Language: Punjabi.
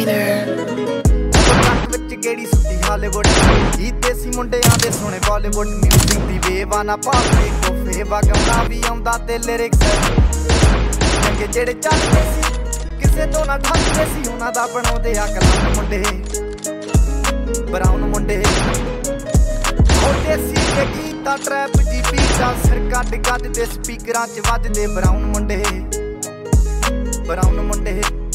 ਵਿੱਚ ਗੇੜੀ ਸੁੱਟੀ ਹਾਲੀਵੁੱਡ ਇਹ ਦੇਸੀ ਮੁੰਡਿਆਂ ਦੇ ਸੋਹਣੇ ਬਾਲੀਵੁੱਡ ਮਿਊਜ਼ਿਕ ਦੀ ਵੇਵਾਨਾ ਪਾਉਂਦੇ ਕੋਫੇ ਵਗਾਉਣਾ ਵੀ ਆਉਂਦਾ ਤੇ ਲਿਰਿਕਸ ਚੰਗੇ ਜਿਹੜੇ ਚੱਲਦੇ ਸੀ ਕਿਸੇ ਤੋਂ ਨਾ ਠੱਗਦੇ ਸੀ ਉਹਨਾਂ ਦਾ ਬਣਾਉਂਦੇ ਆ ਕਲਾਮ ਮੁੰਡੇ ਬਰਾਊਨ ਮੁੰਡੇ ਉਹ ਦੇਸੀ ਦੇ ਗੀਤਾਂ ਟਰੈਪ ਦੀ ਬੀਟਾਂ ਸਿਰ ਕੱਢ ਦੇ ਸਪੀਕਰਾਂ 'ਚ ਵੱਜਦੇ ਬਰਾਊਨ ਮੁੰਡੇ